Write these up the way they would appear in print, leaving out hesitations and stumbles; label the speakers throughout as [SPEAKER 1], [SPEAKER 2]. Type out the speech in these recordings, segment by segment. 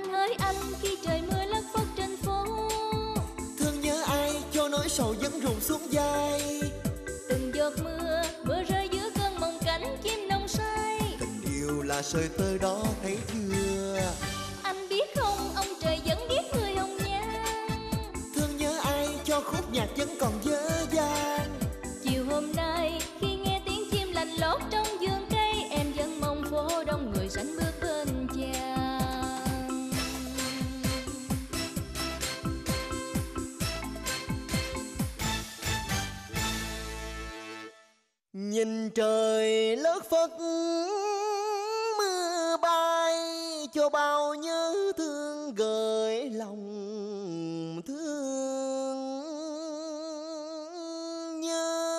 [SPEAKER 1] Anh ơi anh, khi trời mưa lất phất trên phố,
[SPEAKER 2] thương nhớ ai cho nỗi sầu vẫn rụng xuống vai.
[SPEAKER 1] từng giọt mưa, mưa rơi giữa cơn mộng cảnh chim nồng say.
[SPEAKER 2] Tình yêu là sợi tơ đó thấy chưa?
[SPEAKER 1] Anh biết không, ông trời vẫn biết người hồng nhan.
[SPEAKER 2] Thương nhớ ai cho khúc nhạc vẫn còn dở dang.
[SPEAKER 1] Chiều hôm nay khi nghe tiếng chim lành lót trong vườn cây, em vẫn mong phố đông người sánh bước bên chàng.
[SPEAKER 2] Nhìn trời lất phất mưa bay, cho bao nhớ thương gửi lòng thương nhớ.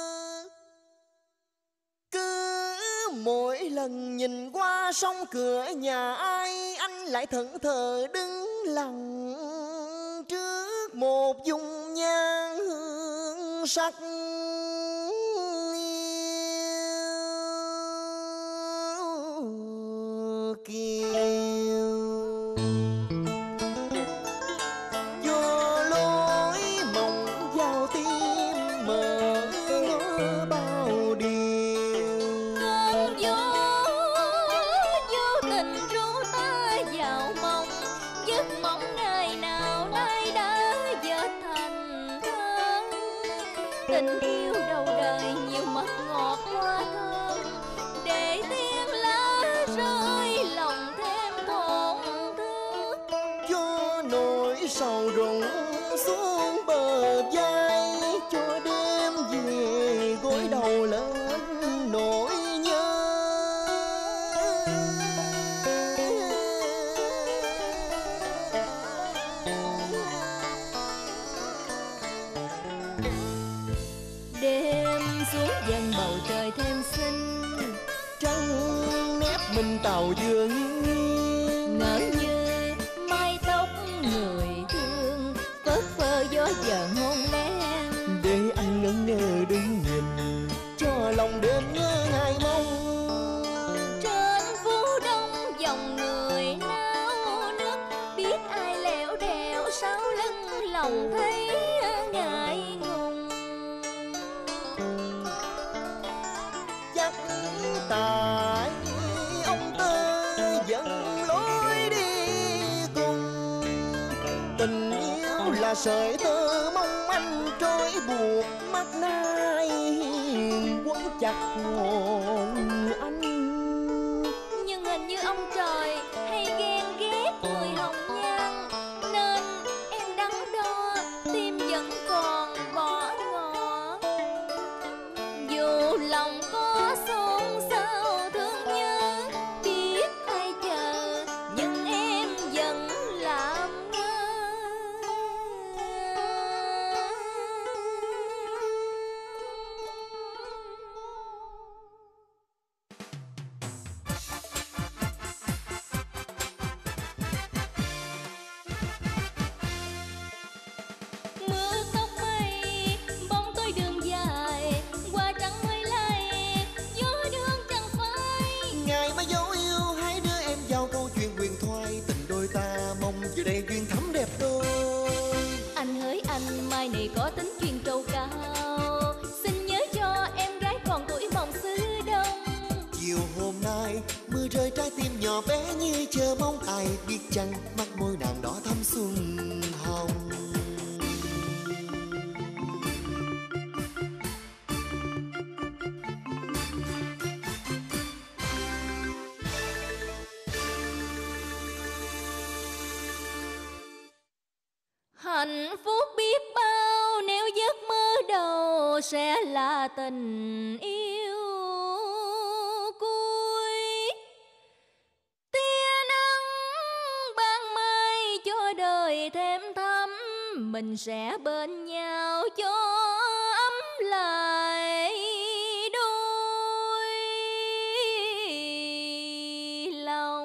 [SPEAKER 2] Cứ mỗi lần nhìn qua sông cửa nhà ai, anh lại thẫn thờ đứng lặng trước một dung nhan hương sắc kiều. Vô lối mộng vào tim mở ngỡ bao điều.
[SPEAKER 1] Cơn gió vô tình ru ta vào mộng, giấc mộng ngày nào nay đã trở thành thân. Tình yêu đầu đời nhiều mật ngọt hoa thơm, để tiếng lá rơi lòng thêm tổn thương.
[SPEAKER 2] Cho nỗi sầu rụng xuống bờ vai, cho đêm về gối đầu lên nỗi nhớ.
[SPEAKER 1] Đêm xuống dần bầu trời thêm xinh,
[SPEAKER 2] Trăng nép mình tàu vừa nghiêng,
[SPEAKER 1] ngỡ như mái tóc người thương, phất phơ gió dần hôn lén.
[SPEAKER 2] để anh ngẩn ngơ đứng nhìn, cho lòng đêm nhớ ngày mong.
[SPEAKER 1] Trên phố đông dòng người nao nức, biết ai lẻo đẻo sau lưng lòng thấy ngại ngùng.
[SPEAKER 2] Chắc tại ông tơ dẫn lối đi cùng, tình yêu là sợi tơ mong manh trói buộc mắt nay quấn chặt hồn anh.
[SPEAKER 1] Nhưng hình như ông trời hay ghen ghét người hồng nhan, nên em đắn đo tim vẫn còn bỏ ngỏ. Dù lòng có xôn xao thương nhớ, biết ai chờ nhưng em vẫn làm ngơ. Mưa tóc mây bóng tối đường dài, hoa trắng mới lay gió đường chẳng phai.
[SPEAKER 2] Ngày mà dấu yêu hai đứa em giao câu chuyện huyền thoại, tình đôi ta mong giờ đây duyên thắm đẹp đôi.
[SPEAKER 1] Anh hỡi anh, mai này có tính chuyện trầu cao, xin nhớ cho em gái còn tuổi mộng xứ đông.
[SPEAKER 2] Chiều hôm nay mưa rơi trái tim nhỏ bé như chờ mong, ai biết chăng mắt môi nàng đỏ thắm xuân hồng.
[SPEAKER 1] Hạnh phúc biết bao nếu giấc mơ đầu sẽ là tình yêu cuối. Tia nắng ban mai cho đời thêm thắm, mình sẽ bên nhau cho ấm lại đôi lòng.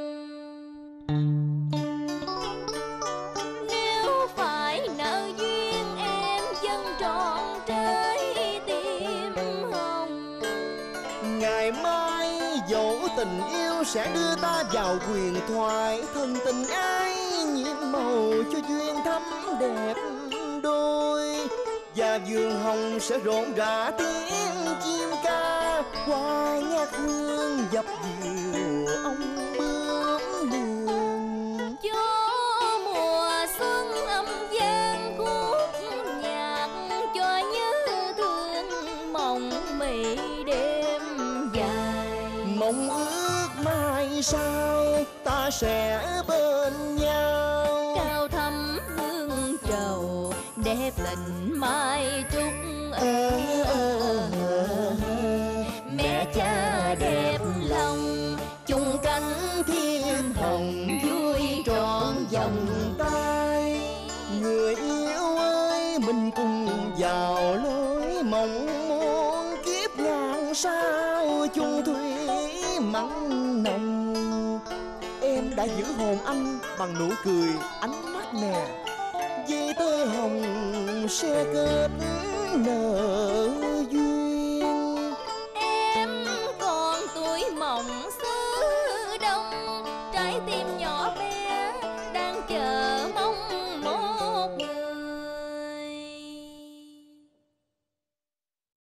[SPEAKER 1] Nếu phải nợ duyên em dâng trọn trái tim hồng,
[SPEAKER 2] Ngày mai dẫu tình yêu sẽ đưa ta vào huyền thoại. Thân tình ai nhiệm màu cho duyên thắm đẹp đôi. Và vườn hồng sẽ rộn rã tiếng chim ca. Hoa ngát hương dập dìu ông bướm đường.
[SPEAKER 1] Cho mùa xuân âm vang khúc nhạc, cho nhớ thương mộng mị đêm dài.
[SPEAKER 2] Mong ước mai sau ta sẽ bên nhau.
[SPEAKER 1] Cao thắm hương trầu đẹp tình mai trúc. Mẹ cha đẹp lòng chung cánh thiên hồng vui trọn vòng
[SPEAKER 2] tay. Người yêu ơi, mình cùng vào lối mộng muôn kiếp ngàn sao chung thủy mặn nồng. Em đã giữ hồn anh bằng nụ cười ánh mắt nè. Dây tơ hồng sẽ kết nở